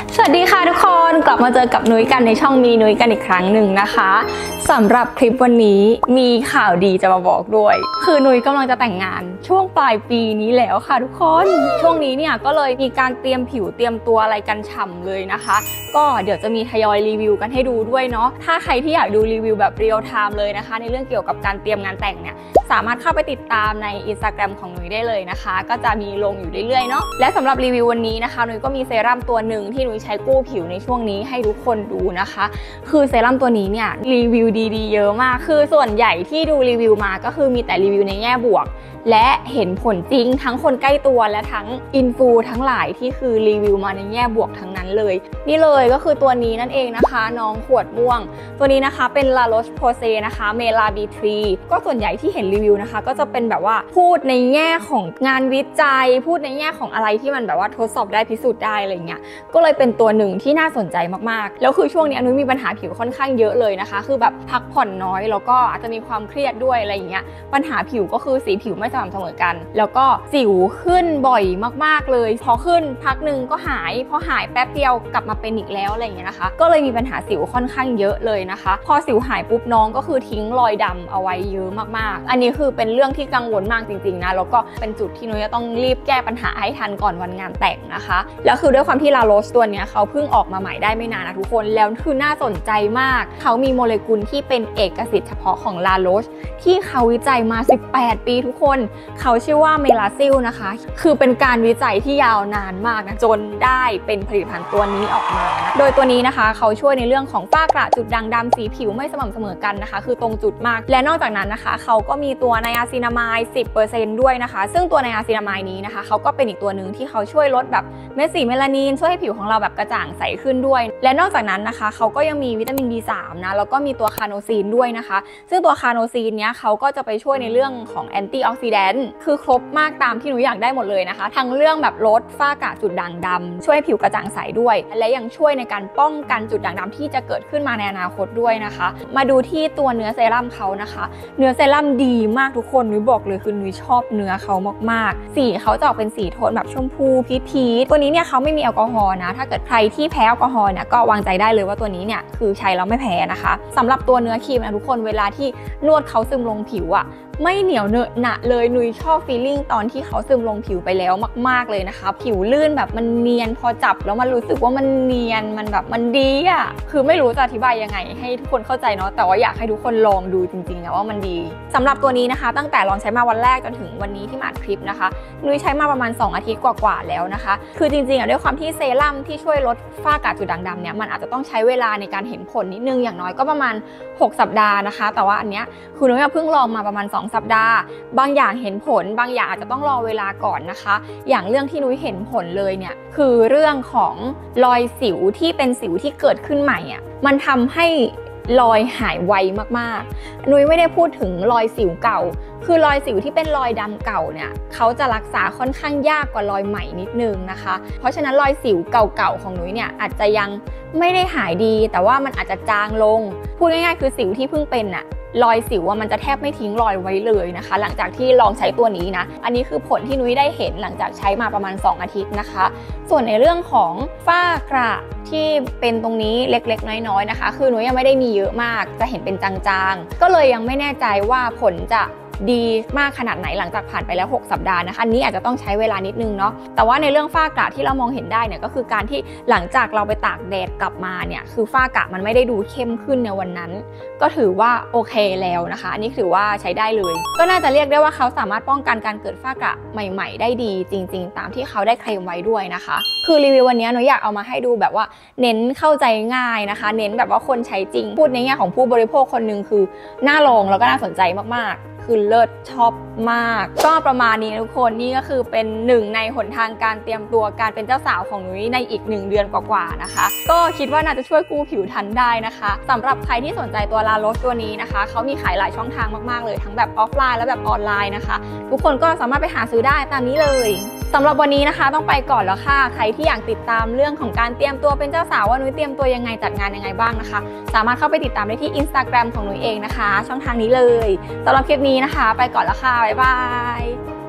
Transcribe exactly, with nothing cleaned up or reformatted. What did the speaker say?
สวัสดีค่ะทุกคนกลับมาเจอกับนุ้ยกันในช่องมีนุ้ยกันอีกครั้งหนึ่งนะคะสำหรับคลิปวันนี้มีข่าวดีจะมาบอกด้วยคือนุ้ยกำลังจะแต่งงานช่วงปลายปีนี้แล้วค่ะทุกคนช่วงนี้เนี่ยก็เลยมีการเตรียมผิวเตรียมตัวอะไรกันฉ่ำเลยนะคะก็เดี๋ยวจะมีทยอยรีวิวกันให้ดูด้วยเนาะถ้าใครที่อยากดูรีวิวแบบเรียลไทม์เลยนะคะในเรื่องเกี่ยวกับการเตรียมงานแต่งเนี่ยสามารถเข้าไปติดตามใน อินสตาแกรม ของนุ้ยได้เลยนะคะก็จะมีลงอยู่เรื่อยๆเนาะและสำหรับรีวิววันนี้นะคะนุ้ยก็มีเซรั่มตัวหนึ่งที่นุ้ยใช้กู้ผิวในช่วงนี้ให้ทุกคนดูนะคะคือเซรั่มตัวนี้เนี่ยรีวิวดีๆเยอะมากคือส่วนใหญ่ที่ดูรีวิวมาก็คือมีแต่รีวิวในแง่บวกและเห็นผลจริงทั้งคนใกล้ตัวและทั้งอินฟูทั้งหลายที่คือรีวิวมาในแง่บวกทั้งนั้นเลยนี่เลยก็คือตัวนี้นั่นเองนะคะน้องขวดม่วงตัวนี้นะคะเป็น La Roche-Posay นะคะเมลา บี ทรี ก็ส่วนใหญ่ที่เห็นรีวิวนะคะก็จะเป็นแบบว่าพูดในแง่ของงานวิจัยพูดในแง่ของอะไรที่มันแบบว่าทดสอบได้พิสูจน์ได้อะไรเงี้ยก็เลยเป็นตัวหนึ่งที่น่าสนใจมากๆแล้วคือช่วงนี้นุ้ยมีปัญหาผิวค่อนข้างเยอะเลยนะคะคือแบบพักผ่อนน้อยแล้วก็อาจจะมีความเครียดด้วยอะไรเงี้ยปัญหาผิวก็คือสีผิวไม่สม่ำเสมอกันแล้วก็สิวขึ้นบ่อยมากๆเลยพอขึ้นพักหนึ่งก็หายพอหายแป๊บเดียวกลับมาเป็นอีกแล้วอะไรอย่างเงี้ยนะคะก็เลยมีปัญหาสิวค่อนข้างเยอะเลยนะคะพอสิวหายปุ๊บน้องก็คือทิ้งรอยดำเอาไว้เยอะมากๆอันนี้คือเป็นเรื่องที่กังวลมากจริงๆนะแล้วก็เป็นจุดที่นุ้ยจะต้องรีบแก้ปัญหาให้ทันก่อนวันงานแต่งนะคะแล้วคือด้วยความที่ La Roche ตัวเนี้ยเขาเพิ่งออกมาใหม่ได้ไม่นานนะทุกคนแล้วคือน่าสนใจมากเขามีโมเลกุลที่เป็นเอกสิทธิ์เฉพาะของ La Roche ที่เขาวิจัยมาสิบแปดปีทุกคนเขาชื่อว่าเมลาซิลนะคะคือเป็นการวิจัยที่ยาวนานมากนะจนได้เป็นผลิตภัณฑ์ตัวนี้ออกมานะโดยตัวนี้นะคะเขาช่วยในเรื่องของฝ้ากระจุดด่างดำสีผิวไม่สม่ำเสมอกันนะคะคือตรงจุดมากและนอกจากนั้นนะคะเขาก็มีตัวไนอาซินามาย สิบเปอร์เซ็นต์ ด้วยนะคะซึ่งตัวไนอาซินามายนี้นะคะเขาก็เป็นอีกตัวหนึ่งที่เขาช่วยลดแบบเม็ดสีเมลานินช่วยให้ผิวของเราแบบกระจ่างใสขึ้นด้วยและนอกจากนั้นนะคะเขาก็ยังมีวิตามิน บี สาม นะแล้วก็มีตัวคาโนซีนด้วยนะคะซึ่งตัวคาโนซีนเนี้ยเขาก็จะไปช่วยในเรื่องของแอนตี้ออกซิแดนต์คือครบมากตามที่หนูอยากได้หมดเลยนะคะทั้งเรื่องแบบลดฝ้ากระจุดด่างดำช่วยผิวกระจ่างใสด้วยและยังช่วยในการป้องกันจุดด่างดำที่จะเกิดขึ้นมาในอนาคตด้วยนะคะมาดูที่ตัวเนื้อเซรั่มเขานะคะเนื้อเซรั่มดีมากทุกคนหนูบอกเลยคือหนูชอบเนื้อเขามากๆสีเขาจะออกเป็นสีโทนแบบชมพูพีชๆตัวนี้เนี่ยเขาไม่มีแอลกอฮอล์นะถ้าเกิดใครที่แพ้แอลกอฮอล์เนี่ยก็วางใจได้เลยว่าตัวนี้เนี่ยคือใช้แล้วไม่แพ้นะคะสำหรับตัวเนื้อครีมนะทุกคนเวลาที่นวดเขาซึมลงผิวอะไม่เหนียวเนอะหนะเลยนุ้ยชอบฟีลลิ่งตอนที่เขาซึมลงผิวไปแล้วมากๆเลยนะคะผิวลื่นแบบมันเนียนพอจับแล้วมันรู้สึกว่ามันเนียนมันแบบมันดีอะคือไม่รู้จะอธิบายยังไงให้ทุกคนเข้าใจเนาะแต่ว่าอยากให้ทุกคนลองดูจริงๆนะว่ามันดีสำหรับตัวนี้นะคะตั้งแต่ลองใช้มาวันแรกจนถึงวันนี้ที่มาอัดคลิปนะคะนุ้ยใช้มาประมาณสองอาทิตย์กว่าๆแล้วนะคะคือจริงๆอะด้วยความที่เซรั่มที่ช่วยลดฝ้ากระจุดด่างดำเนี่ยมันอาจจะต้องใช้เวลาในการเห็นผลนิดนึงอย่างน้อยก็ประมาณหกสัปดาห์นะคะแต่ว่าอันเนี้ยคือนุ้ยเพิ่งลองมาประมาณสองสัปดาห์บางอย่างเห็นผลบางอย่างอาจจะต้องรอเวลาก่อนนะคะอย่างเรื่องที่นุ้ยเห็นผลเลยเนี่ยคือเรื่องของรอยสิวที่เป็นสิวที่เกิดขึ้นใหม่อ่ะมันทำให้รอยหายไวมากๆนุ้ยไม่ได้พูดถึงรอยสิวเก่าคือรอยสิวที่เป็นรอยดำเก่าเนี่ยเขาจะรักษาค่อนข้างยากกว่ารอยใหม่นิดนึงนะคะเพราะฉะนั้นรอยสิวเก่าๆของนุ้ยเนี่ยอาจจะยังไม่ได้หายดีแต่ว่ามันอาจจะจางลงพูดง่ายๆคือสิวที่เพิ่งเป็นน่ะรอยสิวว่ามันจะแทบไม่ทิ้งรอยไว้เลยนะคะหลังจากที่ลองใช้ตัวนี้นะอันนี้คือผลที่นุ้ยได้เห็นหลังจากใช้มาประมาณสองอาทิตย์นะคะส่วนในเรื่องของฝ้ากระที่เป็นตรงนี้เล็กๆน้อยๆนะคะคือนุ้ยยังไม่ได้มีเยอะมากจะเห็นเป็นจางๆก็เลยยังไม่แน่ใจว่าผลจะดีมากขนาดไหนหลังจากผ่านไปแล้วหกสัปดาห์นะคะอันนี้อาจจะต้องใช้เวลานิดนึงเนาะแต่ว่าในเรื่องฝ้ากระที่เรามองเห็นได้เนี่ยก็คือการที่หลังจากเราไปตากแดดกลับมาเนี่ยคือฝ้ากระมันไม่ได้ดูเข้มขึ้นในวันนั้นก็ถือว่าโอเคแล้วนะคะอันนี้ถือว่าใช้ได้เลยก็น่าจะเรียกได้ว่าเขาสามารถป้องกันการเกิดฝ้ากระใหม่ๆได้ดีจริงๆตามที่เขาได้เคลมไว้ด้วยนะคะคือรีวิววันนี้หนูอยากเอามาให้ดูแบบว่าเน้นเข้าใจง่ายนะคะเน้นแบบว่าคนใช้จริงพูดในแง่ของผู้บริโภคคนนึงคือน่าลองแล้วก็น่าสนใจมากๆคือเลิศชอบมากก็ประมาณนี้ทุกคนนี่ก็คือเป็นหนึ่งในหนทางการเตรียมตัวการเป็นเจ้าสาวของนุ้ยในอีกหนึ่งเดือนกว่าๆนะคะก็คิดว่าน่าจะช่วยกู้ผิวทันได้นะคะสำหรับใครที่สนใจตัว La Roche ตัวนี้นะคะเขามีขายหลายช่องทางมากๆเลยทั้งแบบออฟไลน์และแบบออนไลน์นะคะทุกคนก็สามารถไปหาซื้อได้ตามนี้เลยสำหรับวันนี้นะคะต้องไปก่อนแล้วค่ะใครที่อยากติดตามเรื่องของการเตรียมตัวเป็นเจ้าสาวว่านุ้ยเตรียมตัวยังไงจัดงานยังไงบ้างนะคะสามารถเข้าไปติดตามได้ที่ อินสตาแกรม ของนุ้ยเองนะคะช่องทางนี้เลยสำหรับคลิปนี้นะคะไปก่อนแล้วค่ะบ๊ายบาย